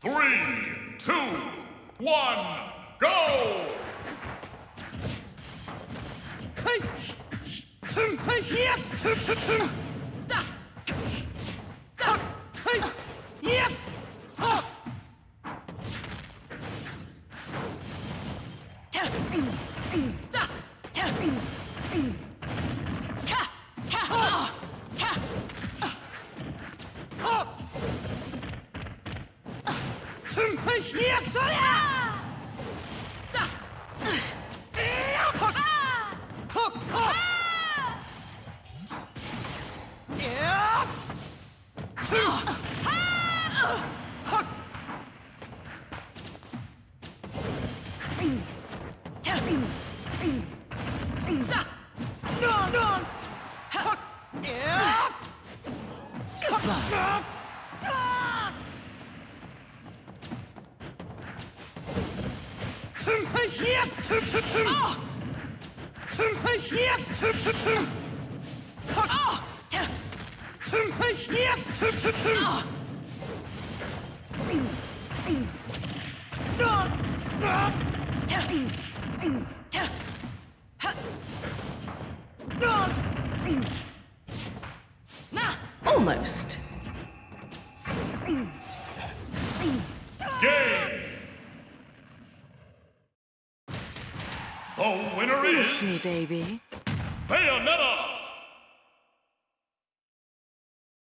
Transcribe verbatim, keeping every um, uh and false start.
Three, two, one, go! Hey! Hey! Yes! Da! Da! Hey! Yes! Ha! Da! Da! Ka! Ka! Ka! Ha! Hey! Yes! Yeah! Da! Hook! Hook! Hook! Yeah! Hook! No, no! Hook! Yeah! Goodbye! Yes! Oh! Yes! Oh! Yes! Oh! No! No! No! Nah! Almost. Game! The winner is... Miss me, baby. Bayonetta!